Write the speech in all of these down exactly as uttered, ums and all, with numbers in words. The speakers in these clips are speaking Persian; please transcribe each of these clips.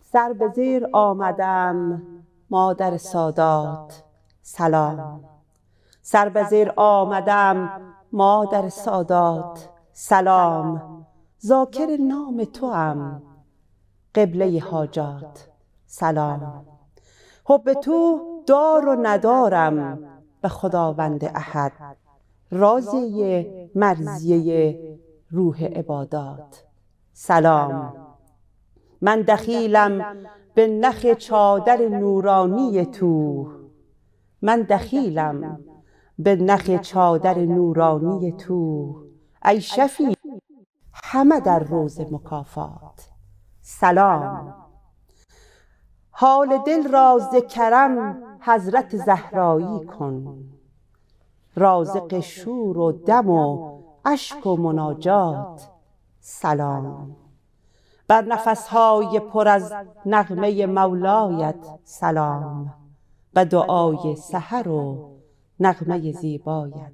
سر به زیر آمدم مادر سادات سلام. سر به زیر آمدم مادر سادات سلام. ذاکر نام توام قبله حاجات سلام. حب تو دار و ندارم به خداوند احد، راضیه مرضیه روح عبادات سلام. من دخیلم به نخ چادر نورانی تو، من دخیلم به نخ چادر نورانی تو. ای شفیع همه در روز مکافات سلام. حال دل را ز کرم حضرت زهرایی کن، رازق شور و دم و اشک و مناجات سلام. بر نفسهای پر از نغمه مولایت سلام، به دعای سحر و نغمه زیبایت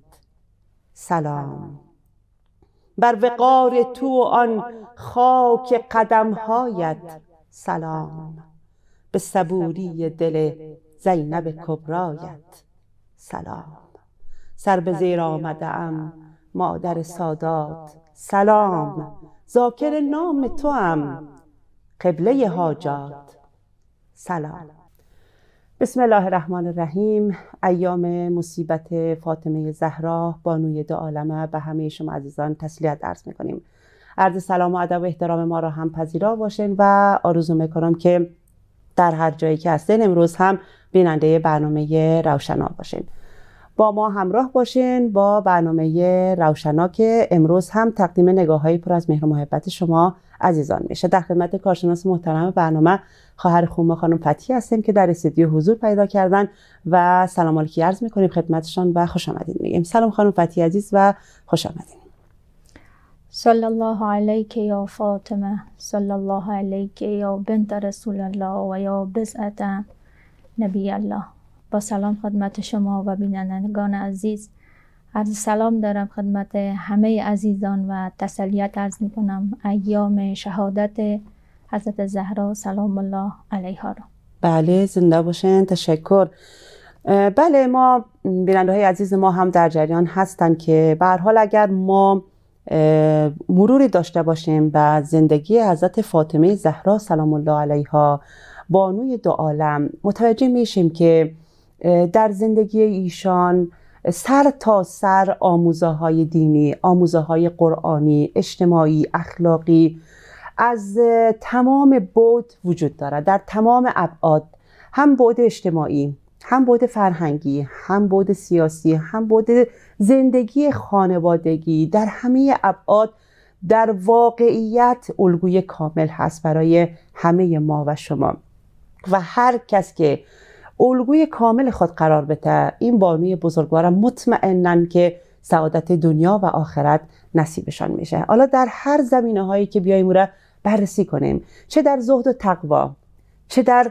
سلام. بر وقار تو و آن خاک قدمهایت سلام، به صبوری دل زینب کبرایت سلام. سر به زیر آمده ام مادر سادات سلام. ذاکر نام توام قبله حاجات سلام. بسم الله الرحمن الرحیم. ایام مصیبت فاطمه زهرا بانوی دو عالمه به همه شما عزیزان تسلیت عرض میکنیم. عرض سلام و ادب و احترام ما را هم پذیرا باشین و آرزو میکنم که در هر جایی که هستین امروز هم بیننده برنامه روشنا باشین. با ما همراه باشین با برنامه روشنا که امروز هم تقدیم نگاه‌های پر از مهر و محبت شما عزیزان میشه. در خدمت کارشناس محترم برنامه خواهر خوما خانم فتحی هستیم که در استودیو حضور پیدا کردن و سلام علیکی عرض میکنیم خدمتشان و خوش آمدید میگیم. سلام خانم فتحی عزیز و خوش آمدید. صلی الله علیک یا فاطمه، صلی الله علیک یا بنت رسول الله و یا بضعت نبی الله. با سلام خدمت شما و بینندگان عزیز. عرض سلام دارم خدمت همه عزیزان و تسلیت عرض می کنم ایام شهادت حضرت زهرا سلام الله علیها را. بله زنده باشین. تشکر. بله ما بیننده های عزیز ما هم در جریان هستن که به هر حال اگر ما مروری داشته باشیم به زندگی حضرت فاطمه زهرا سلام الله علیها بانوی دو عالم، متوجه میشیم که در زندگی ایشان سر تا سر آموزه های دینی، آموزه های قرآنی، اجتماعی، اخلاقی از تمام بعد وجود دارد. در تمام ابعاد، هم بعد اجتماعی، هم بعد فرهنگی، هم بعد سیاسی، هم بعد زندگی خانوادگی، در همه ابعاد در واقعیت الگوی کامل هست برای همه ما و شما و هر کس که الگوی کامل خود قرار بده این بانوی بزرگوارم مطمئنن که سعادت دنیا و آخرت نصیبشان میشه. حالا در هر زمینه هایی که بیاییم را بررسی کنیم، چه در زهد و تقوا، چه در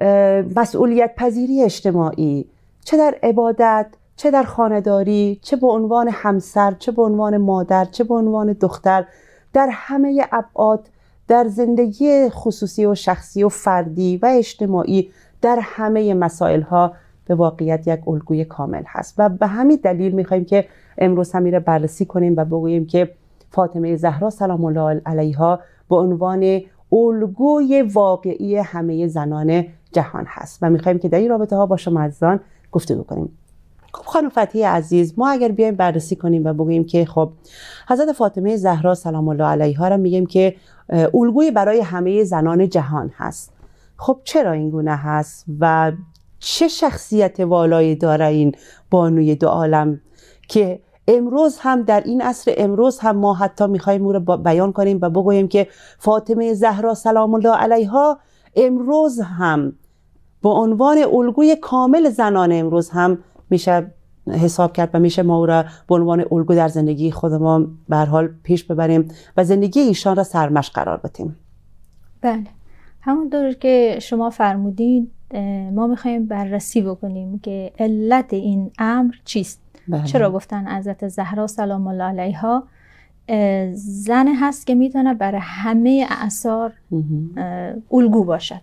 مسئولیت پذیری اجتماعی، چه در عبادت، چه در خانه‌داری، چه به عنوان همسر، چه به عنوان مادر، چه به عنوان دختر، در همه ابعاد در زندگی خصوصی و شخصی و فردی و اجتماعی در همه مسائل ها به واقعیت یک الگوی کامل هست و به همین دلیل میخوایم که امروز هم میره بررسی کنیم و بگوییم که فاطمه زهرا سلام الله علیها به عنوان الگوی واقعی همه زنان جهان هست و میخوایم که در این رابطه ها با شما عزیزان گفتگو کنیم. خب خانم فتحی عزیز، ما اگر بیایم بررسی کنیم و بگوییم که خب حضرت فاطمه زهرا سلام الله علیها را میگیم که الگوی برای همه زنان جهان هست، خب چرا این گونه هست و چه شخصیت والایی داره این بانوی دو عالم که امروز هم در این عصر امروز هم ما حتی میخوایم او رو بیان کنیم و بگوییم که فاطمه زهرا سلام الله علیها امروز هم به عنوان الگوی کامل زنان امروز هم میشه حساب کرد و میشه ما او را به عنوان الگو در زندگی خود ما به هر حال پیش ببریم و زندگی ایشان را سرمشق قرار بدیم. بله، همونطور که شما فرمودید ما میخوایم بررسی بکنیم که علت این امر چیست. بله. چرا گفتن حضرت زهرا سلام الله علیها زن هست که میتونه برای همه اعصار الگو باشد.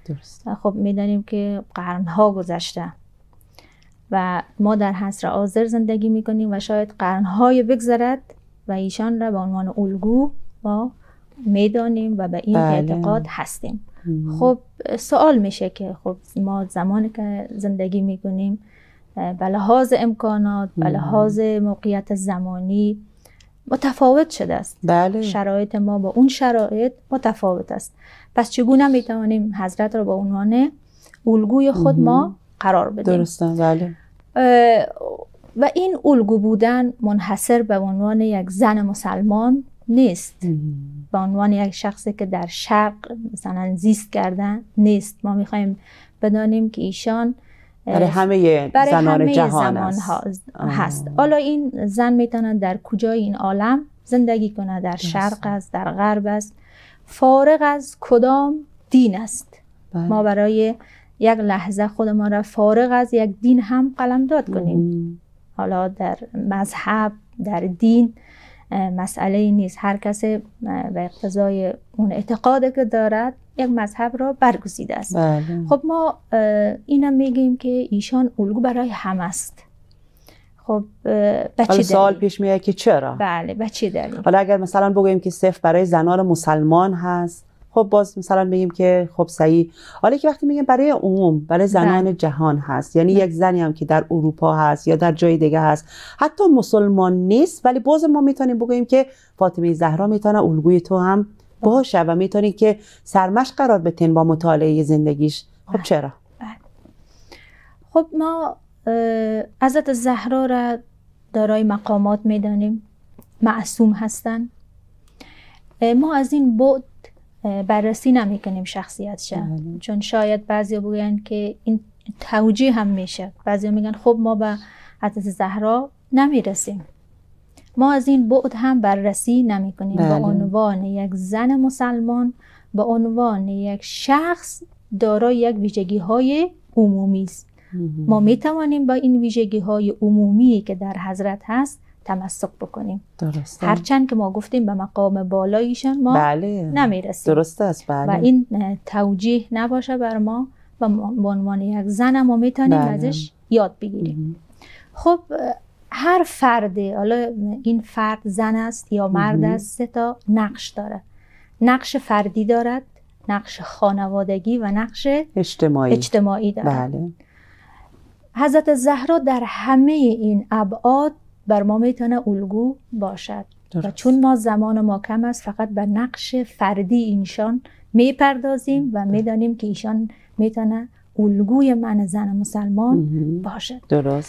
درست. خب میدانیم که قرنها گذشته و ما در عصر حاضر زندگی میکنیم و شاید قرنهای بگذرد و ایشان را به عنوان الگو ما میدانیم و به این بله. اعتقاد هستیم. خب سوال میشه که خب ما زمانی که زندگی میکنیم به لحاظ امکانات، به لحاظ موقعیت زمانی متفاوت شده است. بله. شرایط ما با اون شرایط متفاوت است. پس چگونه میتوانیم حضرت را به عنوان الگوی خود ما قرار بدیم؟ درسته. بله. و این الگو بودن منحصر به عنوان یک زن مسلمان نیست، به عنوان یک شخصی که در شرق مثلا زیست کردن نیست. ما میخوایم بدانیم که ایشان برای همه برای زنان همه جهان زمان است. هست. حالا این زن میتونه در کجای این عالم زندگی کنه، در شرق است، در غرب است، فارغ از کدام دین است. بله. ما برای یک لحظه خودمان را فارغ از یک دین هم قلمداد کنیم. ام. حالا در مذهب، در دین مسئله نیست. هر کسی به اقتضای اون اعتقادی که دارد یک مذهب را برگزیده است. بله. خب ما اینم میگیم که ایشان الگو برای همه است. خب به چه دلیل؟ سوال پیش میاد که چرا؟ بله، به چه دلیل؟ حالا اگر مثلا بگوییم که صرف برای زنان مسلمان هست، خب باز مثلا بگیم که خب صحیح. حالا که وقتی میگیم برای عموم، برای زنان بله. جهان هست، یعنی بله. یک زنی هم که در اروپا هست یا در جای دیگه هست، حتی مسلمان نیست، ولی باز ما میتونیم بگوییم که فاطمه زهرا میتونه الگوی تو هم باشه و میتونی که سرمشق قرار بتین با مطالعه زندگیش. خب چرا؟ خب ما حضرت زهرا را دارای مقامات میدانیم، معصوم هستن. ما از این بعد بررسی نمی کنیم شخصیتش، چون شاید بعضی بگوین که این توجیه هم میشه. بعضی میگن خب ما به حضرت زهرا نمیرسیم. ما از این بعد هم بررسی نمی کنیم. به عنوان یک زن مسلمان، به عنوان یک شخص دارای یک ویژگی های عمومی است. ما می توانیم با این ویژگی های عمومی که در حضرت هست تمسک بکنیم. درسته. هرچند که ما گفتیم به مقام بالایشان ما بله. نمیرسیم. درست است. بله. و این توجیه نباشه بر ما و به عنوان یک زن ما میتونیم بله. ازش یاد بگیریم. خب هر فرد، حالا این فرد زن است یا مرد است، سه تا نقش داره. نقش فردی دارد، نقش خانوادگی و نقش اجتماعی, اجتماعی دارد. بله. حضرت زهرا در همه این ابعاد بر ما میتونه الگو باشد. درست. و چون ما زمان ما کم است، فقط به نقش فردی اینشان میپردازیم و میدانیم که ایشان میتونه الگوی من زن مسلمان باشد. درست.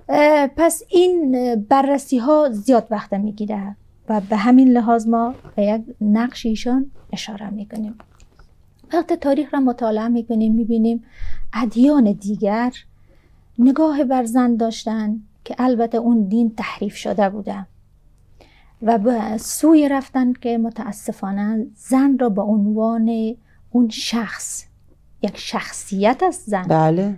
پس این بررسی ها زیاد وقت میگیره و به همین لحاظ ما به یک نقش ایشان اشاره میکنیم. وقتی تاریخ را مطالعه میکنیم میبینیم ادیان دیگر نگاه بر زن داشتن که البته اون دین تحریف شده بوده و به سوی رفتن که متاسفانه زن را به عنوان اون شخص، یک شخصیت است زن، بله.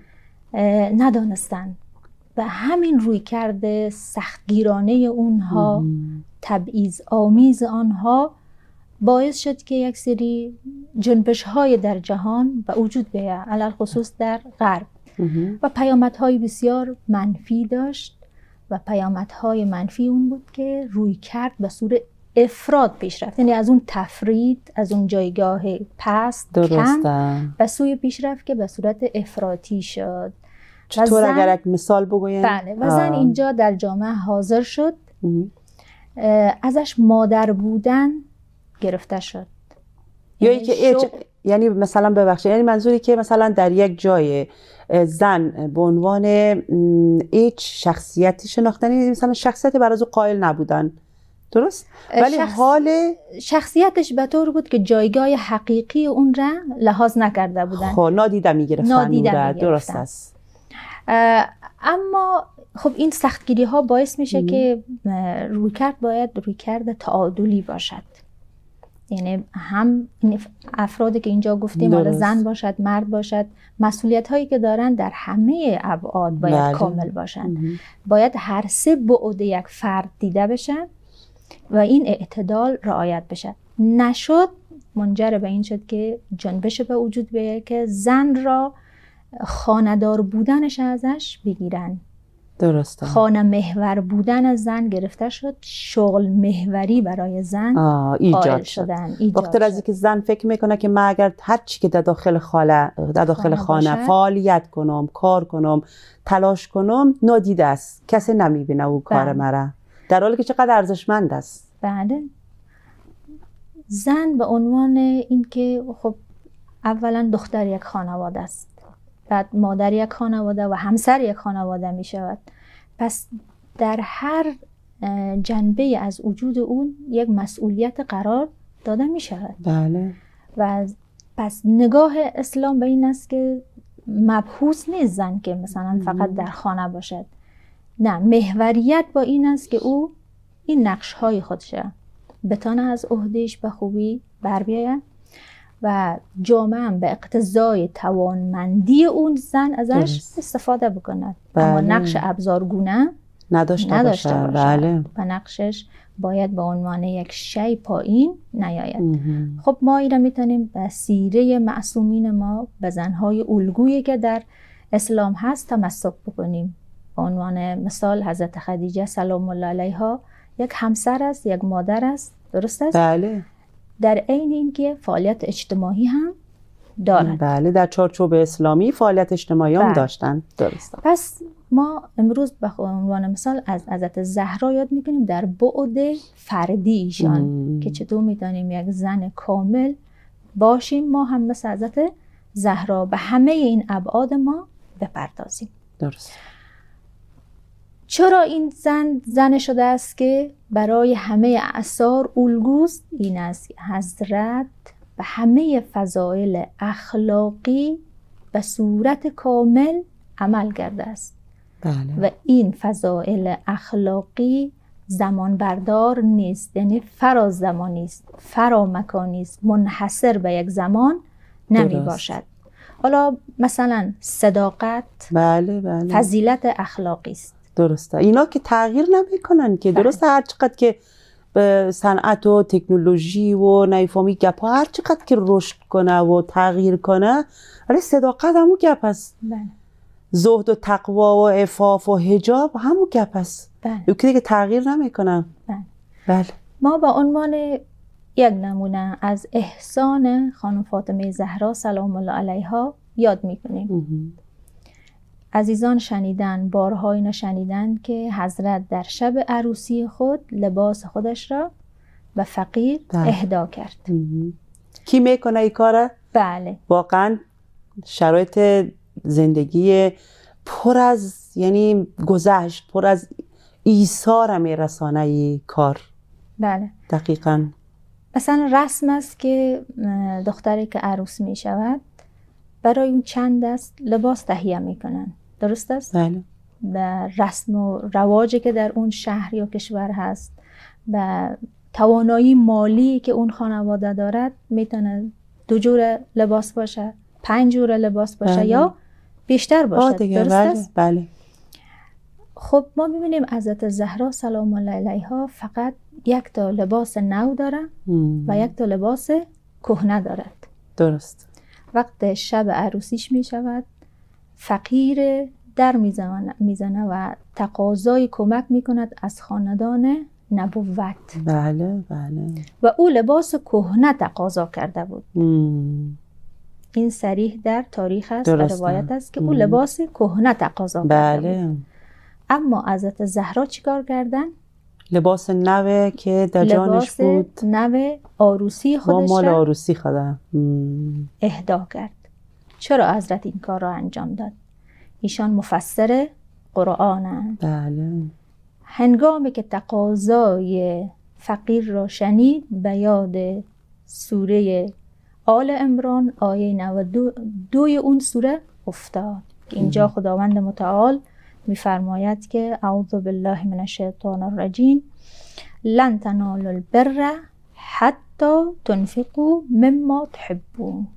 ندانستن. و همین روی کرده سختگیرانه اونها، تبعیض آمیز آنها باعث شد که یک سری جنبش های در جهان به وجود بیاید، علل خصوص در غرب. و پیامدهای بسیار منفی داشت و پیامدهای منفی اون بود که روی کرد به صورت افراد پیش رفت، یعنی از اون تفرید، از اون جایگاه پست کم به سوی پیش رفت که به صورت افراطی شد. چطور اگر یک مثال بگوین؟ بله. و زن اینجا در جامعه حاضر شد، ازش مادر بودن گرفته شد. یا یعنی که شو... یعنی مثلا ببخشید، یعنی منظوری که مثلا در یک جای زن به عنوان هیچ شخصیتی شناختنی، مثلا شخصیتی برای او قائل نبودن، درست؟ ولی شخص... حال شخصیتش به طور بود که جایگاه حقیقی اون را لحاظ نکرده بودن. خب نادیده میگرفتن. نادیده می درست است. اما خب این سختگیری ها باعث میشه ام. که رویکرد باید رویکرد تعادلی باشد. یعنی هم این افرادی که اینجا گفتیم، حالا زن باشد، مرد باشد، مسئولیت هایی که دارن در همه ابعاد باید بله. کامل باشن. ام. باید هر سه بعد یک فرد دیده بشه و این اعتدال رعایت بشه. نشد منجر به این شد که جنبش به وجود بیاید که زن را خانه‌دار بودنش ازش بگیرن. درسته. خانه محور بودن از زن گرفته شد، شغل محوری برای زن ایجاد شدن. وقتی از اینکه زن فکر میکنه که من اگر هر چی که در داخل خانه در داخل خانه, خانه فعالیت کنم، کار کنم، تلاش کنم، نادیده است، کسی نمیبینه او کار مرا، در حالی که چقدر ارزشمند است. بله. زن به عنوان اینکه خب اولا دختر یک خانواده است، بعد مادر یک خانواده و همسر یک خانواده می شود. پس در هر جنبه از وجود اون یک مسئولیت قرار داده می شود. بله. و پس نگاه اسلام به این است که مبحوث نیست زن که مثلا فقط در خانه باشد. نه، محوریت با این است که او این نقش های خودشه بتانه از عهدهش به خوبی بر بیاید و جامعه هم به اقتضای توانمندی اون زن ازش درست. استفاده بکند. بله. اما نقش ابزارگونه نداشته, نداشته باشه. بله. و نقشش باید به عنوان یک شی پایین نیاید. خب ما این را میتونیم به سیره معصومین ما، به زنهای الگویی که در اسلام هست تمسک بکنیم. به عنوان مثال حضرت خدیجه سلام الله علیها یک همسر است، یک مادر است، درست است؟ بله. در عین اینکه فعالیت اجتماعی هم دارند. بله، در چارچوب اسلامی فعالیت اجتماعی هم داشتن. درست. پس ما امروز به عنوان مثال از حضرت زهرا یاد میکنیم در بعد فردی ایشان ام. که چطور میتونیم یک زن کامل باشیم، ما هم مثل حضرت زهرا به همه این ابعاد ما بپردازیم. درست. چرا این زن زن شده است که برای همه اعصار الگوست؟ این است حضرت به همه فضایل اخلاقی به صورت کامل عمل کرده است. بله. و این فضایل اخلاقی زمان بردار نیست، یعنی فراز زمانی است، فرا مکانی است، منحصر به یک زمان نمی باشد. حالا مثلا صداقت بله بله. فضیلت اخلاقی است. درسته. اینا که تغییر نمیکنن که. درسته. هر چقدر که به صنعت و تکنولوژی و نیفامی گپ ها هر چقدر که رشد کنه و تغییر کنه، ولی صداقت همون گپ است. بله. زهد و تقوا و عفاف و حجاب همون گپ است. بله. یکی دیگه تغییر نمیکنه. بله. بله. ما با عنوان یک نمونه از احسان خانم فاطمه زهرا سلام الله علیها یاد میکنیم. عزیزان شنیدن، بارها اینو شنیدن که حضرت در شب عروسی خود لباس خودش را به فقیر بله. اهدا کرد. کی میکنه این کاره؟ بله. واقعا شرایط زندگی پر از یعنی گذشت، پر از ایثار میرسانه ای کار. بله. دقیقاً. مثلا رسم است که دختری که عروس می شود برای اون چند دست لباس تهیه میکنن. درست است؟ بله. به رسم و رواجی که در اون شهر یا کشور هست، به توانایی مالی که اون خانواده دارد، میتونه دو جور لباس باشه، پنج جور لباس باشه بله. یا بیشتر باشه. درست بله. است؟ بله. خب ما میبینیم حضرت زهرا سلام الله علیها فقط یک تا لباس نو داره م. و یک تا لباس کهنه دارد. درست. وقت شب عروسیش می شود، فقیر در میزنه و تقاضای کمک می کند از خاندان نبوت. بله بله. و او لباس کهنه تقاضا کرده بود. مم. این صریح در تاریخ است و روایت است که او لباس کهنه تقاضا بله. کرده بود. اما حضرت زهرا چیکار کردن؟ لباس نوه که در جانش بود، لباس نوه عروسی خودش مال عروسی خودم اهدا کرد. چرا حضرت این کار را انجام داد؟ ایشان مفسر قرآنند. بله. هنگامی که تقاضای فقیر را شنید، به یاد سوره آل عمران آیه نود و دو اون سوره افتاد. اینجا خداوند متعال میفرماید که اعوذ بالله من الشیطان الرجیم لن تنالوا البر حتی تنفقوا مما تحبون.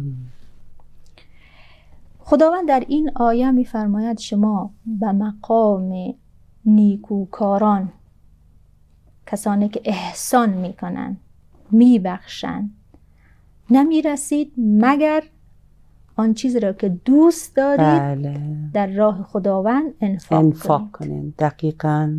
خداوند در این آیه میفرماید شما به مقام نیکوکاران، کسانی که احسان میکنن، میبخشن نمی رسید مگر آن چیزی را که دوست دارید بله. در راه خداوند انفاق, انفاق کنید. کنید. دقیقاً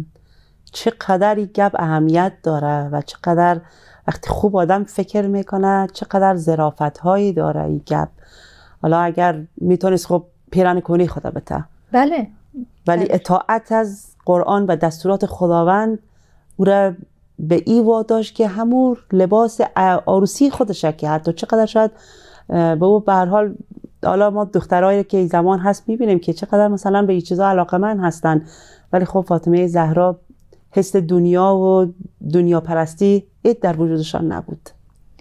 چقدر این گپ اهمیت داره و چقدر وقتی خوب آدم فکر میکنه چقدر ظرافت هایی داره این گپ. حالا اگر میتونست خب پیرن کنی خدا بته، بله، ولی بله. اطاعت از قرآن و دستورات خداوند او را به ای واداشت که همون لباس عروسی خودشه که حتی چقدر شاید به او به هر حال، حالا ما دخترایی که زمان هست میبینیم که چقدر مثلا به این چیزا علاقمند هستن، ولی خب فاطمه زهرا حس دنیا و دنیا پرستی اید در وجودشان نبود.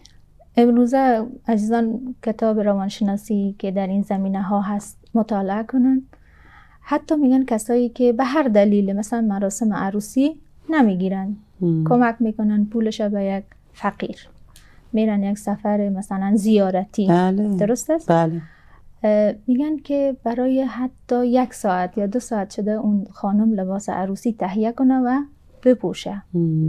امروزه عزیزان کتاب روانشناسی که در این زمینه ها هست مطالعه کنن، حتی میگن کسایی که به هر دلیل مثلا مراسم عروسی نمیگیرن، کمک میکنن پولش به یک فقیر، میرن یک سفر مثلا زیارتی. بله. درست است؟ بله. میگن که برای حتی یک ساعت یا دو ساعت شده اون خانم لباس عروسی تهیه کنه و بپوشه.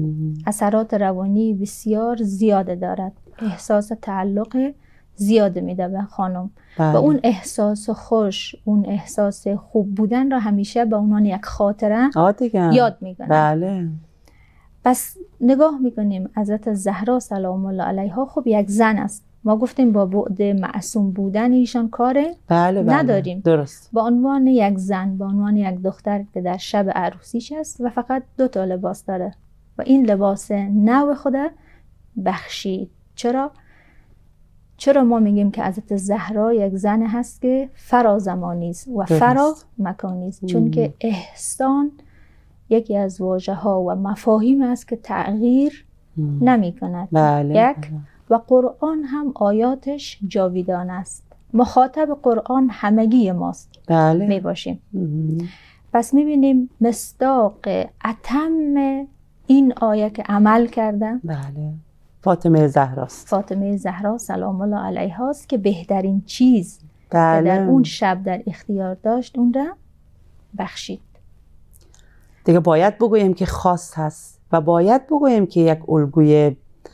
اثرات روانی بسیار زیاده دارد، احساس تعلق زیاد میده به خانم. بله. و اون احساس خوش، اون احساس خوب بودن را همیشه به عنوان یک خاطره یاد میکنن. بله. پس نگاه میکنیم حضرت زهرا سلام الله علیها خب یک زن است. ما گفتیم با بعد معصوم بودن ایشان کاره بله بله. نداریم. درست. با عنوان یک زن، با عنوان یک دختر که در شب عروسیش است و فقط دو تا لباس داره و این لباس نو خود بخشید. چرا؟ چرا ما میگیم که حضرت زهرا یک زن هست که فرا زمانی است و فرا مکانی است؟ چون که احسان یکی از واژه ها و مفاهیم است که تغییر نمی کند. بله. یک و قرآن هم آیاتش جاویدان است. مخاطب قرآن همگی ماست. بله. می باشیم. پس می بینیم مصداق اتم این آیه که عمل کرده بله فاطمه زهراست. فاطمه زهرا سلام الله علیها است که بهترین چیز بله. که در اون شب در اختیار داشت اون را بخشید. دیگه باید بگوییم که خاص هست و باید بگوییم که یک الگوی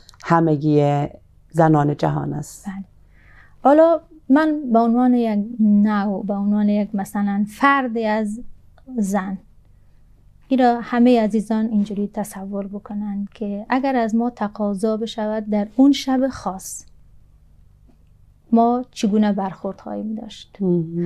همگی زنان جهان است. بله. حالا من به عنوان یک نوع، به عنوان یک مثلا فردی از زن، این را همه عزیزان اینجوری تصور بکنن که اگر از ما تقاضا بشود در اون شب خاص ما چگونه برخورد خواهیم داشت؟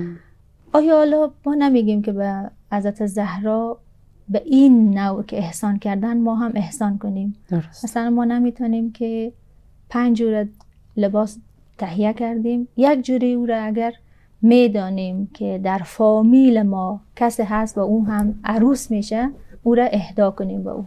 آیا حالا ما نمیگیم که به حضرت زهرا به این نوع که احسان کردن ما هم احسان کنیم؟ درست. مثلا ما نمیتونیم که پنج جور لباس تهیه کردیم، یک جوری او را اگر میدانیم که در فامیل ما کسی هست و اون هم عروس میشه او را اهدا کنیم به او.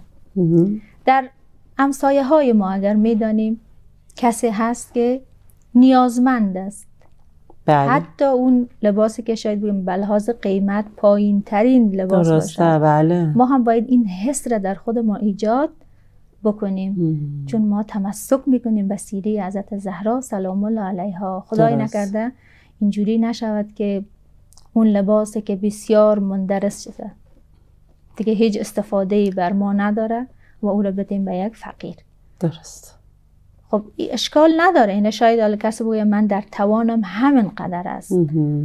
در همسایه های ما اگر میدانیم کسی هست که نیازمند است، بله. حتی اون لباسی که شاید بگیم به لحاظ قیمت پایین ترین لباس باشه، بله. ما هم باید این حس را در خود ما ایجاد بکنیم. ام. چون ما تمسک میکنیم به سیره حضرت زهرا سلام الله علیها. خدای نکرده اینجوری نشود که اون لباسی که بسیار مندرس شده دیگه هیچ استفاده‌ای بر ما نداره و او را بدیم به یک فقیر. درست. خب اشکال نداره، این شاید حالا کسی بگه من در توانم همین قدر است.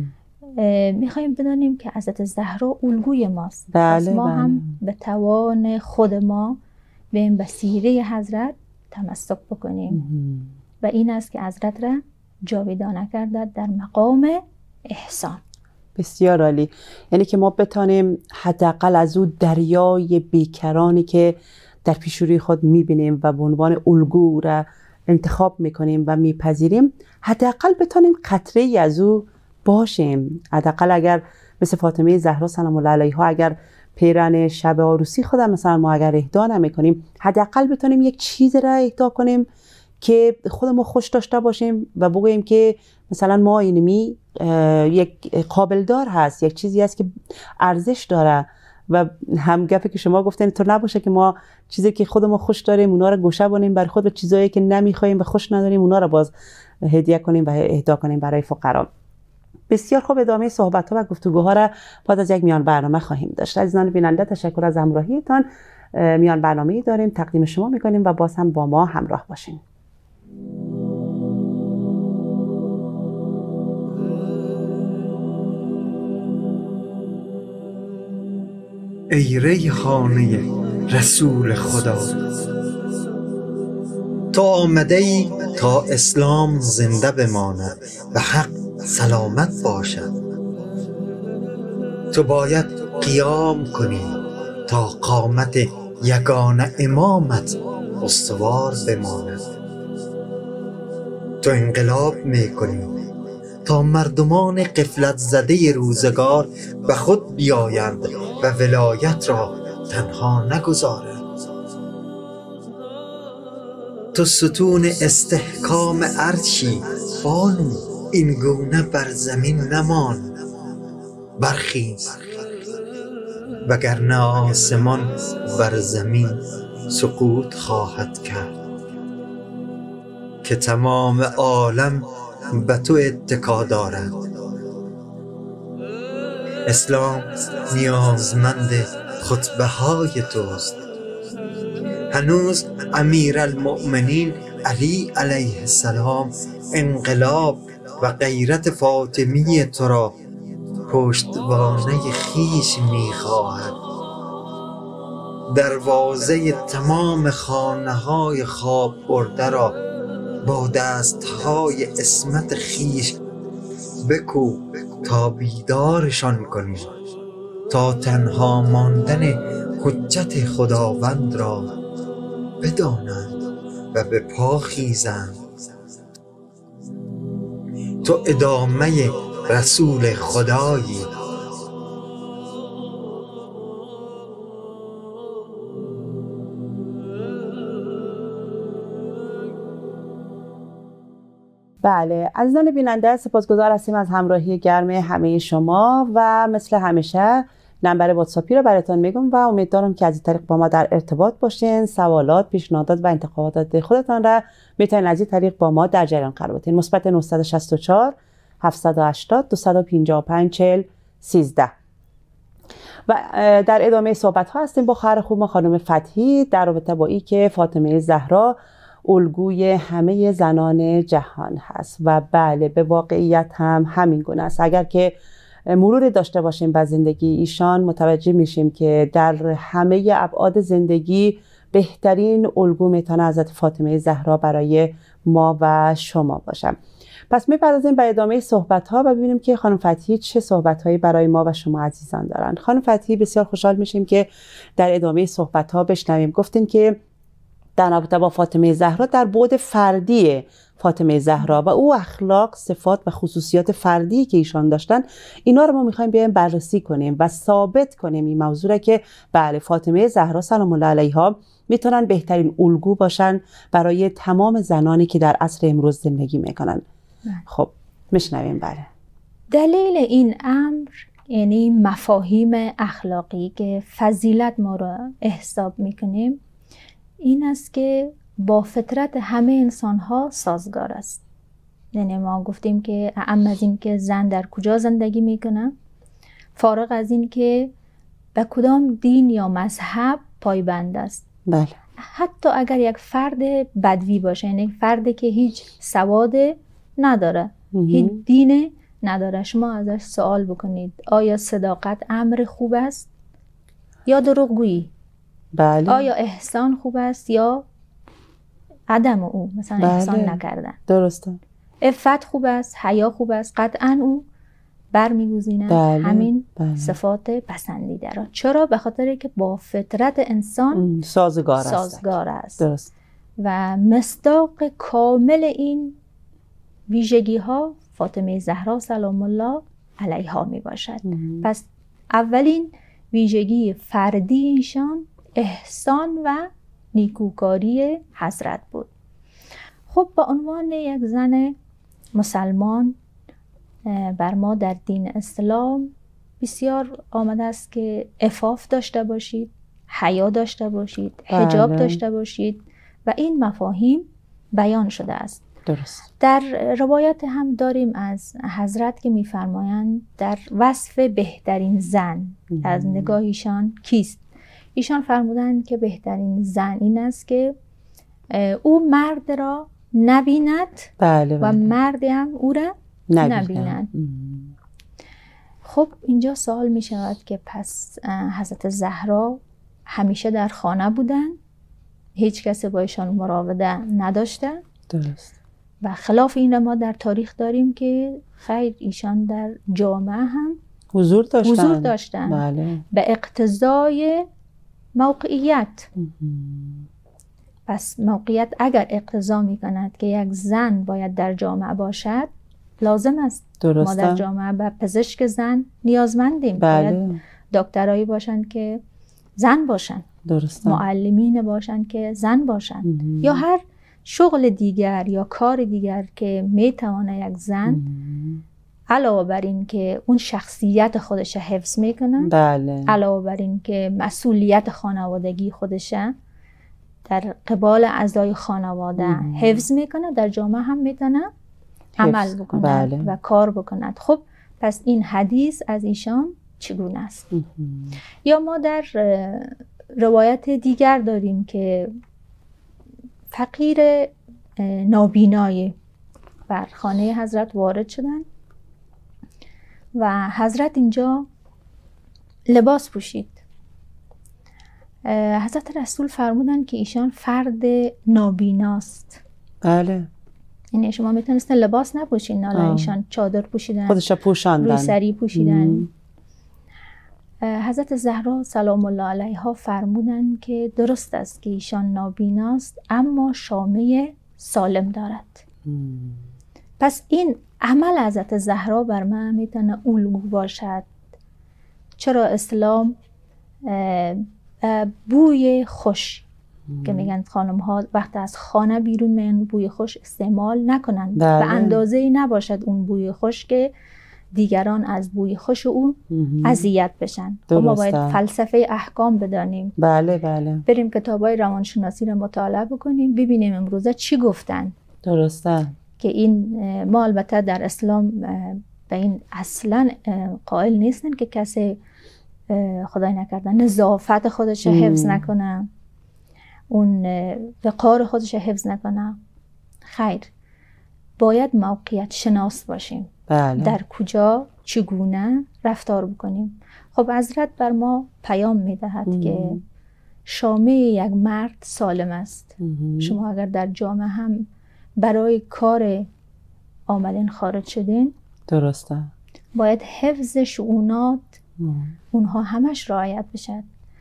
میخوایم بدانیم که حضرت زهرا الگوی ماست. بله. پس ما بله. هم به توان خود ما به سیره حضرت تمسک بکنیم و این است که حضرت را جاویدانه کرده در مقام احسان. بسیار عالی. یعنی که ما بتانیم حداقل از او دریای بیکرانی که در پیش روی خود میبینیم و به عنوان الگو را انتخاب میکنیم و میپذیریم، حداقل بتانیم قطره ای از او باشیم. حداقل اگر مثل فاطمه زهرا سلام الله علیها اگر پیرن شب عروسی خودم مثلا ما اگر اهدا نمیکنیم، حداقل بتونیم یک چیز را اهدا کنیم که خودمون خوش داشته باشیم و بگوییم که مثلا ما اینمی یک قابل دار هست، یک چیزی هست که ارزش داره. و هم گپی که شما گفتین تو نباشه که ما چیزی که خودمون خوش داریم اونا رو گوشه بونیم برای خود و چیزایی که نمیخوایم و خوش نداریم اونا رو باز هدیه کنیم و اهدا کنیم برای فقرا. بسیار خوب. ادامه صحبت ها و گفتگوها را بعد از یک میان برنامه خواهیم داشت. عزیزان بیننده تشکر از همراهیتان. میان برنامه‌ای داریم تقدیم شما میکنیم و باز هم با ما همراه باشین. ای ریحانه رسول خدا. تو آمده ای تا اسلام زنده بماند و حق سلامت باشد. تو باید قیام کنی تا قامت یگانه امامت استوار بماند. تو انقلاب میکنی تا مردمان غفلت زده روزگار به خود بیایند و ولایت را تنها نگذارند. تو ستون استحکام عرشی بانو، این گونه بر زمین نمان. برخیز وگرنه آسمان بر زمین سقوط خواهد کرد که تمام عالم به تو اتکا دارد. اسلام نیازمند خطبه های توست. هنوز امیرالمؤمنین علی علیه السلام انقلاب و غیرت فاطمی تو را پشتوانه خیش می‌خواهد. دروازه تمام خانه های خواب برده را با دستهای عصمت خیش بکوب تا بیدارشان کنی، تا تنها ماندن حجت خداوند را بدانند و به پا خیزند. تو ادامه رسول خدایی. بله، عزیزان بیننده سپاسگزار هستیم از همراهی گرم همه شما و مثل همیشه نمبر واتساپی رو براتون میگم و امیدوارم که از این طریق با ما در ارتباط باشین. سوالات، پیشنهادات و انتقادات خودتان را میتونید از این طریق با ما در جریان قرار بدین. مثبت نه شش چهار هفت هشت صفر دو پنج پنج چهل سیزده. و در ادامه صحبت ها هستیم با خواهر خوب ما خانم فتحی در رابطه با این که فاطمه زهرا الگوی همه زنان جهان هست و بله به واقعیت هم همین گونه است. اگر که مرور داشته باشیم به زندگی ایشان متوجه میشیم که در همه ابعاد زندگی بهترین الگو میتونه حضرت فاطمه زهرا برای ما و شما باشه. پس میپردازیم به ادامه صحبت ها و ببینیم که خانم فتحی چه صحبت هایی برای ما و شما عزیزان دارن. خانم فتحی بسیار خوشحال میشیم که در ادامه صحبت ها بشنویم. گفتین که در رابطه با فاطمه زهرا در بعد فردی فاطمه زهرا و او اخلاق، صفات و خصوصیات فردی که ایشان داشتن، اینا رو ما میخوایم بیایم بررسی کنیم و ثابت کنیم این موضوع را که بله فاطمه زهرا سلام الله علیها میتونن بهترین الگو باشن برای تمام زنانی که در عصر امروز زندگی میکنن. خب میشنویم. بله، دلیل این امر یعنی مفاهیم اخلاقی که فضیلت ما را احساب میکنیم این است که با فطرت همه انسان ها سازگار است. یعنی ما گفتیم که اعم از این که زن در کجا زندگی میکنه، فارغ از این که به کدام دین یا مذهب پایبند است. بله. حتی اگر یک فرد بدوی باشه، یعنی فردی که هیچ سواد نداره، هیچ دین نداره، شما ازش سوال بکنید آیا صداقت امر خوب است یا دروغگویی؟ بله. آیا احسان خوب است یا عدم او، مثلا بله. احسان نکردن. درسته. عفت خوب است، حیا خوب است، قطعا او برمیگزیند بله. همین بله. صفات پسندیده را. چرا؟ به خاطر که با فطرت انسان سازگار, سازگار است. است درست. و مصداق کامل این ویژگی ها فاطمه زهرا سلام الله علیها می باشد. ام. پس اولین ویژگی فردی ایشان احسان و نیکوکاری حضرت بود. خب به عنوان یک زن مسلمان بر ما در دین اسلام بسیار آمده است که عفاف داشته باشید، حیا داشته باشید، حجاب بله. داشته باشید و این مفاهیم بیان شده است. درست. در روایت هم داریم از حضرت که می‌فرمایند در وصف بهترین زن ام. از نگاه ایشان کیست؟ ایشان فرمودند که بهترین زن این است که او مرد را نبیند بله بله. و مرد هم او را نبیند. خب اینجا سوال می شود که پس حضرت زهرا همیشه در خانه بودن، هیچ کسی با ایشان مراوده نداشته؟ درست. و خلاف این را ما در تاریخ داریم که خیر ایشان در جامعه هم حضور داشتن. حضور داشتن. بله. به اقتضای موقعیت. پس موقعیت اگر اقتضا می کند که یک زن باید در جامعه باشد، لازم است. درسته. ما در جامعه به پزشک زن نیازمندیم. بله. باید دکترایی باشن که زن باشن. درسته. معلمین باشن که زن باشن. یا هر شغل دیگر یا کار دیگر که می تونه یک زن علاوه بر این که اون شخصیت خودش حفظ میکنه، بله. علاوه بر این که مسئولیت خانوادگی خودش در قبال اعضای خانواده حفظ میکنه، در جامعه هم میتونه عمل بکنه. بله. و کار بکنه. خب پس این حدیث از ایشان چگونه است؟ یا ما در روایت دیگر داریم که فقیر نابینای بر خانه حضرت وارد شدن و حضرت اینجا لباس پوشید. حضرت رسول فرمودن که ایشان فرد نابیناست. بله. یعنی شما میتونستن لباس نپوشین، حالا ایشان چادر پوشیدن، خودش پوشاندن، روی سری پوشیدن. حضرت زهرا سلام الله علیها فرمودن که درست است که ایشان نابیناست اما شامه سالم دارد. مم. پس این عمل حضرت زهرا بر من میتونه الگو باشد. چرا اسلام بوی خوش مم. که میگن خانم ها وقتی از خانه بیرون میان بوی خوش استعمال نکنند. بله. به اندازه‌ای نباشد اون بوی خوش که دیگران از بوی خوش او اذیت بشن. ما باید فلسفه احکام بدانیم. بله بله. بریم کتابای روانشناسی رو مطالعه بکنیم، ببینیم امروزه چی گفتن. درسته. که این ما البته در اسلام به این اصلا قائل نیستن که کسی خدای نکرده نظافت خودش حفظ نکنه، اون وقار خودش حفظ نکنه. خیر، باید موقعیت شناس باشیم. بله. در کجا چگونه رفتار بکنیم. خب حضرت بر ما پیام میدهد ام. که شامه یک مرد سالم است. ام. شما اگر در جامعه هم برای کار آمدین خارج شدین، درسته، باید حفظ شؤونات ام. اونها همش رعایت بشد.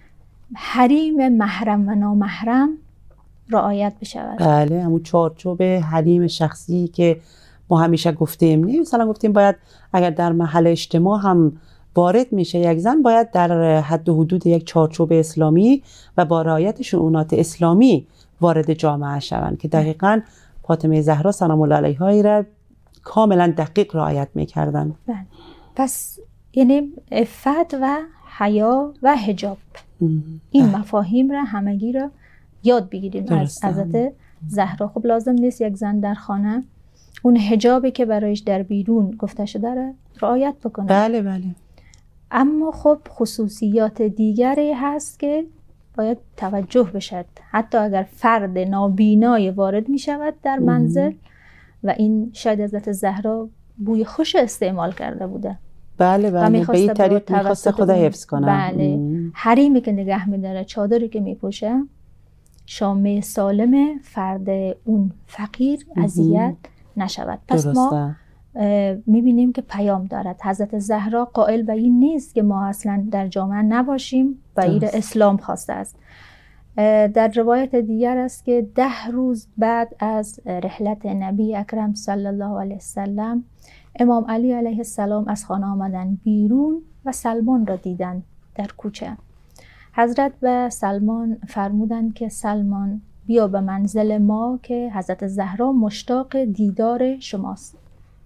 حریم محرم و نامحرم رعایت بشود. بله، همون چارچوب حریم شخصی که ما همیشه گفتیم، نه مثلا گفتیم باید اگر در محل اجتماع هم وارد میشه یک زن، باید در حد و حدود یک چارچوب اسلامی و با رعایت شؤونات اسلامی وارد جامعه شوند که دقیقاً فاطمه زهرا سلام الله علیها را کاملا دقیق رعایت میکردن. بله. پس یعنی عفت و حیا و حجاب این مفاهیم را همگی را یاد بگیریم از حضرت زهرا. خب لازم نیست یک زن در خانه اون حجابی که برایش در بیرون گفته شده را رعایت بکنه. بله بله. اما خب خصوصیات دیگری هست که باید توجه بشد. حتی اگر فرد نابینای وارد می شود در منزل و این شاید حضرت زهرا بوی خوش استعمال کرده بوده. بله بله. به این طریق میخواسته خدا حفظ کنه. بله. ام. حریمی که نگه میداره، چادری که میپوشه، شامه سالم فرد اون فقیر اذیت نشود. پس درسته. ما میبینیم که پیام دارد. حضرت زهرا قائل به این نیست که ما اصلا در جامعه نباشیم و این اسلام خواسته است. در روایت دیگر است که ده روز بعد از رحلت نبی اکرم صلی الله علیه وسلم، امام علی علیه السلام از خانه آمدن بیرون و سلمان را دیدن در کوچه. حضرت به سلمان فرمودند که سلمان بیا به منزل ما که حضرت زهرا مشتاق دیدار شماست.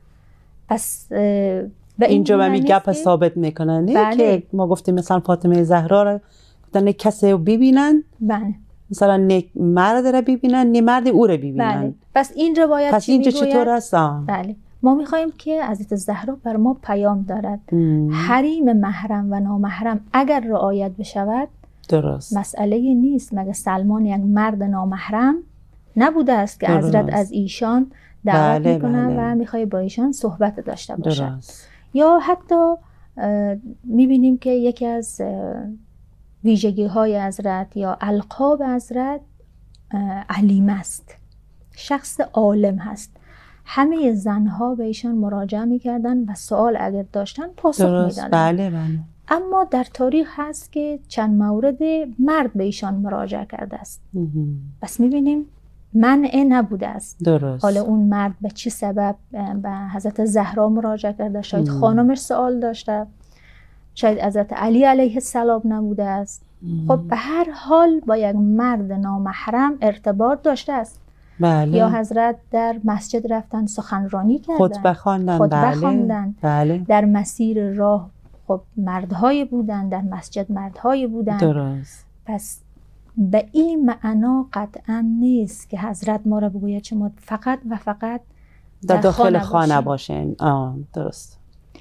پس به اینجا من این گپ ثابت میکنن بله. که ما گفتیم مثلا فاطمه زهرا را گفتن کسی رو ببینن، بله. مثلا نیک مرد را ببینن، نه مرد او را ببینن. بله. پس این روایت پس اینجا چطور است؟ بله. ما میخوایم که حضرت زهرا بر ما پیام دارد. ام. حریم محرم و نامحرم اگر رعایت بشود درست، مسئله نیست. مگه سلمان یک مرد نامحرم نبوده است که درست. حضرت از ایشان دعوت بله، میکنه بله. و میخوای با ایشان صحبت داشته باشه. درست. یا حتی میبینیم که یکی از ویژگی های حضرت یا القاب حضرت علیم است، شخص عالم هست. همه زنها به ایشان مراجعه میکردن و سوال اگر داشتن پاسخ میدادن. بله بله. اما در تاریخ هست که چند مورد مرد به ایشان مراجعه کرده است. پس میبینیم منع نبوده است. درست. حالا اون مرد به چه سبب به حضرت زهرا مراجعه کرده؟ شاید ام. خانمش سوال داشته، شاید حضرت علی علیه السلام نبوده است. ام. خب به هر حال با یک مرد نامحرم ارتباط داشته است. بله. یا حضرت در مسجد رفتن سخنرانی کردن، خطبه خواندن، خطبه بله. خواندن. بله. در مسیر راه خب مردهای بودن، در مسجد مردهای بودن. درست. پس به این معنا قطعا نیست که حضرت ما را بگوید شما فقط و فقط در, در داخل خانه, خانه باشین. آه درست.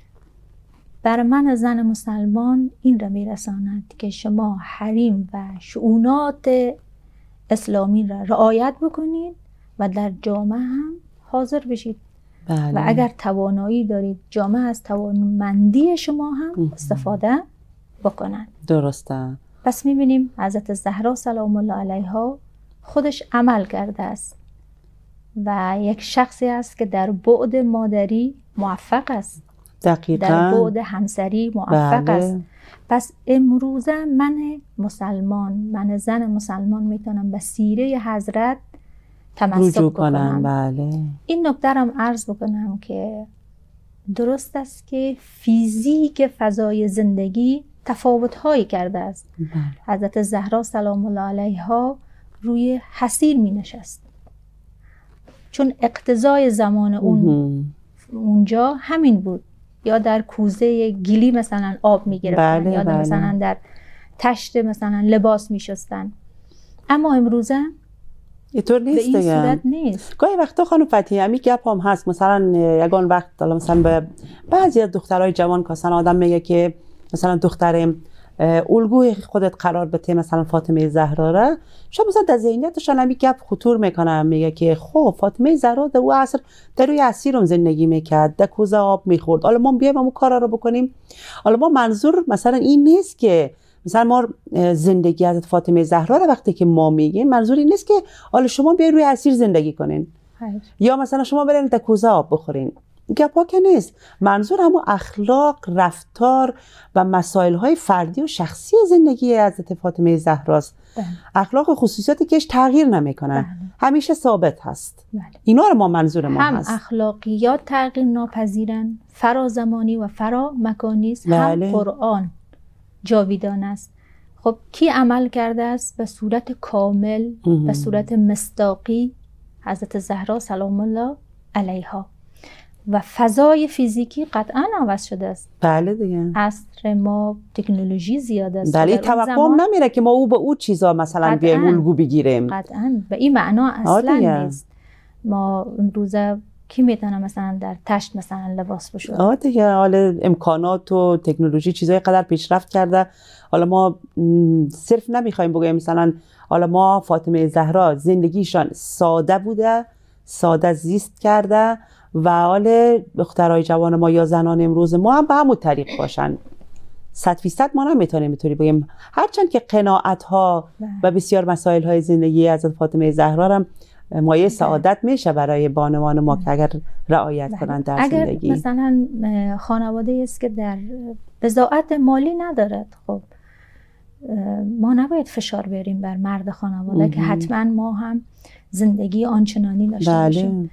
بر من زن مسلمان این را میرساند که شما حریم و شؤونات اسلامی را رعایت بکنید و در جامعه هم حاضر بشید. بله. و اگر توانایی دارید جامعه از توانمندی شما هم استفاده بکنند. درسته. پس میبینیم حضرت زهرا سلام الله علیها خودش عمل کرده است و یک شخصی است که در بعد مادری موفق است. دقیقاً. در بعد همسری موفق بله. است. پس امروزه من مسلمان، من زن مسلمان میتونم به سیره حضرت تمسک بکنم. بله. این نکته هم عرض بکنم که درست است که فیزیک فضای زندگی تفاوت هایی کرده است. بله. حضرت زهرا سلام الله علیها روی حصیر می نشست چون اقتضای زمان اون اونجا همین بود، یا در کوزه گلی مثلا آب می گرفتن. بله، یا بله. مثلا در تشت مثلا لباس می شستن. اما امروزه اینطور نیست به این دیگه. صورت نیست. گاهی وقتا خانم فتحی همی گپ هم هست، مثلا یگان وقت مثلا به بعضی از دخترای جوان که مثلا آدم میگه که مثلا دختر الگوی خودت قرار بده، مثلا فاطمه زهرا را، شاید مثلا در ذهنیتشان همی گپ خطور میکنه، میگه که خب فاطمه زهرا در اون عصر در روی اسیرم زندگی میکرد، در کوزه آب میخورد، حالا ما بیایم اون کارا رو بکنیم. حالا ما منظور مثلا این نیست که مثلا ما زندگی از فاطمه زهرا رو وقتی که ما میگیم منظور این نیست که حالا شما بیاین روی اسیر زندگی کنین هی. یا مثلا شما برین در کوزه آب بخورین. گپا که نیست. منظور همون اخلاق، رفتار و مسائل های فردی و شخصی زندگی حضرت فاطمه زهراست. بله. اخلاق و خصوصیاتی که تغییر نمیکنن. بله. همیشه ثابت هست. بله. اینا رو ما منظور ما هم هست. اخلاقیات تغییر ناپذیرن، فرا زمانی و فرا مکانی است. بله. هم قرآن جاویدان است. خب کی عمل کرده است به صورت کامل، به صورت مصداقی؟ حضرت زهرا سلام الله علیها. و فضای فیزیکی قطعا عوض شده است. بله دیگه. عصر ما تکنولوژی زیاده است. بله توقع هم نمیره که ما او به او چیزا مثلا بیایم الگو بگیریم. قطعا به این معنا اصلا نیست. ما امروزه کی میتونه مثلا در تشت مثلا لباس بپوشه؟ آه دیگه، حالا امکانات و تکنولوژی چیزای قدر پیشرفت کرده. حالا ما صرف نمیخوایم بگیم مثلا حالا ما فاطمه زهرا زندگیشان ساده بوده، ساده زیست کرده و حالا دخترای جوان ما یا زنان امروز ما هم به همون طریق باشن. صد فیصد ما نمیتونیم اینطوری بگیم، هرچند که قناعت ها و بسیار مسائل های زندگی حضرت فاطمه زهرا هم مایه سعادت میشه برای بانوان ما که اگر رعایت کنند در اگر زندگی. مثلا خانواده است که در بضاعت مالی ندارد، خب ما نباید فشار بیاریم بر مرد خانواده اه. که حتما ما هم زندگی آنچنانی داشته بله. باشیم.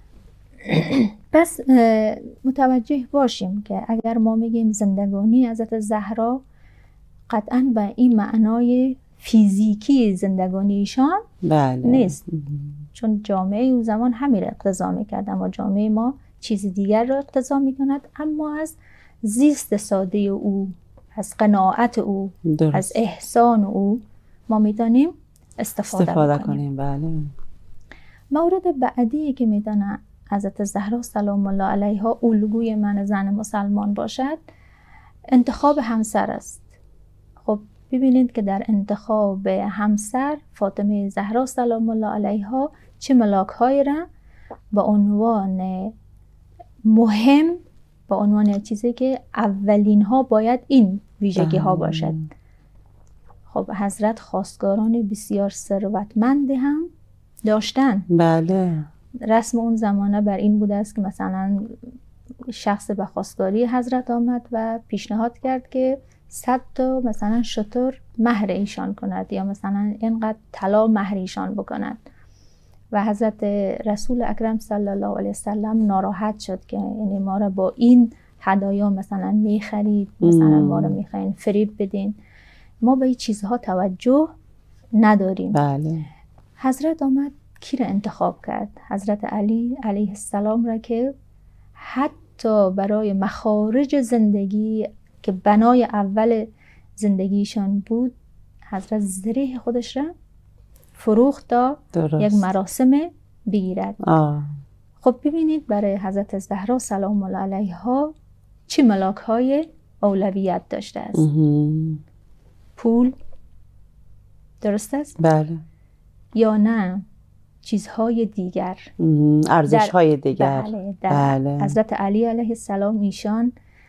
پس متوجه باشیم که اگر ما میگیم زندگانی حضرت زهرا قطعا به این معنای فیزیکی زندگانی ایشان بله. نیست، چون جامعه اون زمان همین را اقتضا میکرد، اما جامعه ما چیز دیگر را اقتضا میکند. اما از زیست ساده او، از قناعت او، درست. از احسان او ما میتونیم استفاده, استفاده کنیم. کنیم. بله. مورد بعدی که میتونه حضرت زهرا سلام الله علیها الگوی من زن مسلمان باشد، انتخاب همسر است. خب ببینید که در انتخاب همسر فاطمه زهرا سلام الله علیها چه ملاک هایی را به عنوان مهم به عنوان چیزی که اولین ها باید این ویژگی ها باشد. خب حضرت خواستگاران بسیار ثروتمند هم داشتن. بله. رسم اون زمانه بر این بوده است که مثلا شخص به خواستگاری حضرت آمد و پیشنهاد کرد که صد تا مثلا شتر مهر ایشان کند یا مثلا اینقدر طلا مهر ایشان بکند و حضرت رسول اکرم صلی الله علیه وسلم ناراحت شد که یعنی ما را با این هدایا مثلا میخرید، مثلا ما را میخواین فریب بدین، ما به این چیزها توجه نداریم. بله. حضرت آمد کی را انتخاب کرد؟ حضرت علی علیه السلام را که حتی برای مخارج زندگی که بنای اول زندگیشان بود، حضرت زریح خودش را فروخت تا یک مراسم بگیرد. آه. خب ببینید برای حضرت زهرا سلام الله علیها چه ملاک های اولویت داشته است. امه. پول درست است؟ بله. یا نه چیزهای دیگر، ارزش های دیگر. بله, بله. حضرت علی علیه السلام ایشان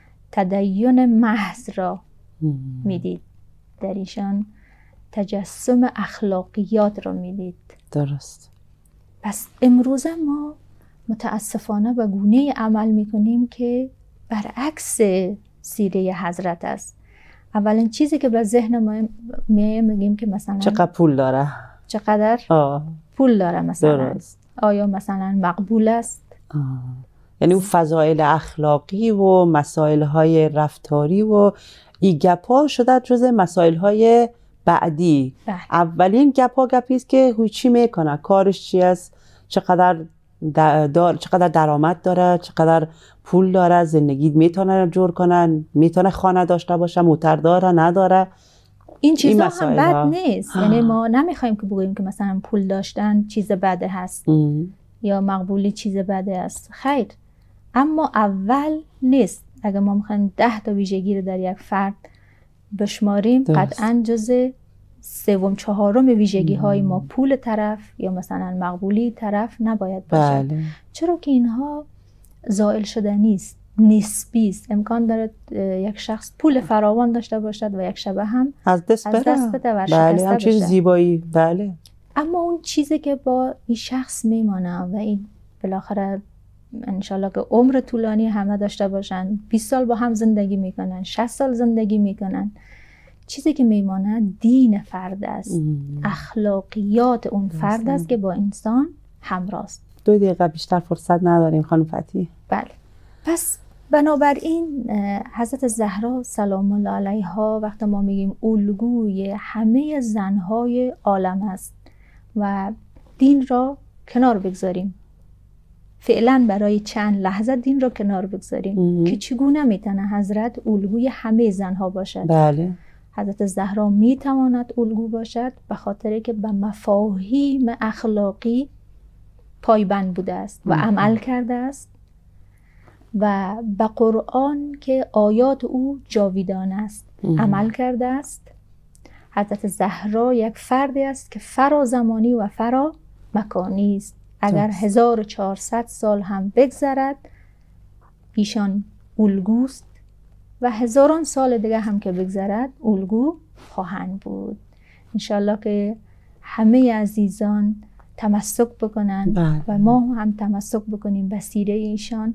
تدین محض را میدید، در ایشان تجسم اخلاقیات را میدید. درست. پس امروزه ما متاسفانه به گونه عمل میکنیم که برعکس سیره حضرت است. اولین چیزی که به ذهن ما میایه میگیم که مثلا چقدر پول داره، چقدر آه. پول داره مثلا. درست. آیا مثلا مقبول است؟ آه. یعنی اون فضایل اخلاقی و مسائل های رفتاری و این گپا شده جز مسائل های بعدی. بله. اولین گپا گپی است که هوی چی میکنه، کارش چی است، چقدر دار، چقدر درآمد داره، چقدر پول داره، زندگی میتونه جور کنه، میتونه خانه داشته باشه، موتر داره نداره. این چیزا این هم بد نیست. یعنی ما نمیخوایم که بگوییم که مثلا پول داشتن چیز بده هست ام. یا مقبولی چیز بده است. خیر، اما اول نیست. اگر ما میخوایم ده تا ویژگی رو در یک فرد بشماریم، قطعا جز سوم چهارم ویژگی های ما پول طرف یا مثلا مقبولی طرف نباید باشه. بله. چرا که اینها زائل شده نیست، نسبی است. امکان دارد یک شخص پول فراوان داشته باشد و یک شبه هم از دست بده, از دست بده و بله. هم چیز زیبایی. بله. اما اون چیزی که با این شخص میمانه و این بالاخره انشالله که عمر طولانی همه داشته باشن، بیست سال با هم زندگی میکنن، شصت سال زندگی میکنن، چیزی که میمانه دین فرد است. ام. اخلاقیات اون فرد است که با انسان همراه است. دو دقیقه بیشتر فرصت نداریم خانم فتحی. بله. پس بنابراین حضرت زهرا سلام الله علیها وقتی ما میگیم الگوی همه زنهای عالم است و دین را کنار بگذاریم، فعلا برای چند لحظه دین را کنار بگذاریم ام. که چگونه میتونه حضرت الگوی همه زنها باشد. بله. حضرت زهرا میتواند الگو باشد به خاطر که به مفاهیم اخلاقی پایبند بوده است و عمل کرده است و به قرآن که آیات او جاویدان است عمل کرده است. حضرت زهرا یک فردی است که فرا زمانی و فرا مکانی است. اگر هزار و چهارصد سال هم بگذرد ایشان الگوست و هزاران سال دیگه هم که بگذرد الگو خواهند بود. انشالله که همه عزیزان تمسک بکنن بله. و ما هم تمسک بکنیم به سیره ایشان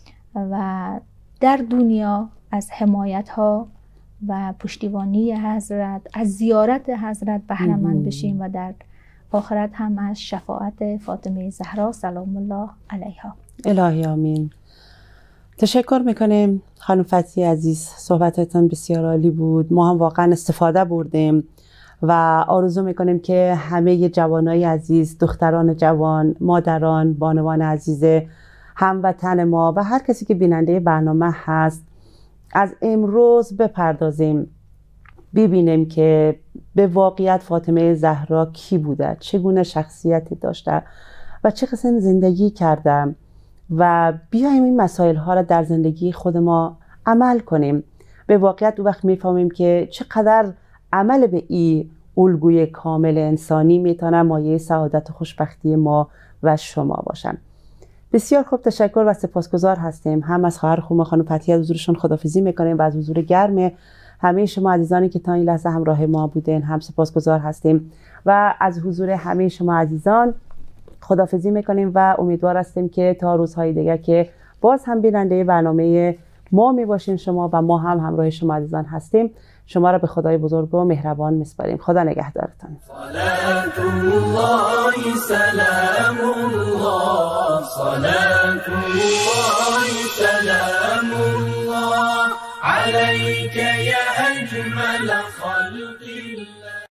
و در دنیا از حمایت ها و پشتیبانی حضرت، از زیارت حضرت بهره مند بشیم و در آخرت هم از شفاعت فاطمه زهرا سلام الله علیها. الهی آمین. تشکر میکنیم خانم فتحی عزیز، صحبتتون بسیار عالی بود، ما هم واقعا استفاده بردیم و آرزو میکنیم که همه جوانای عزیز، دختران جوان، مادران، بانوان عزیز، هموطن ما و هر کسی که بیننده برنامه هست از امروز بپردازیم ببینیم که به واقعیت فاطمه زهرا کی بوده، چگونه شخصیتی داشته و چه قسم زندگی کرده و بیایم این مسائل ها را در زندگی خود ما عمل کنیم. به واقعیت دو وقت میفهمیم که چقدر عمل به این الگوی کامل انسانی میتونه مایه سعادت و خوشبختی ما و شما باشن. بسیار خوب، تشکر و سپاسگزار هستیم. هم از خواهر خوب خانم فتحی از حضورشون خداحافظی میکنیم و از حضور گرم همه شما عزیزانی که تا این لحظه همراه ما بودین هم سپاسگزار هستیم و از حضور همه شما عزیزان خداحافظی میکنیم و امیدوار هستیم که تا روزهای دیگر که باز هم بیننده برنامه ما می باشین شما و ما هم همراه شما عزیزان هستیم. شما را به خدای بزرگ و مهربان میسپاریم. خدا نگهدارتان. صلات الله سلام الله، صلات الله سلام الله عليك يا أجمل خلق الله.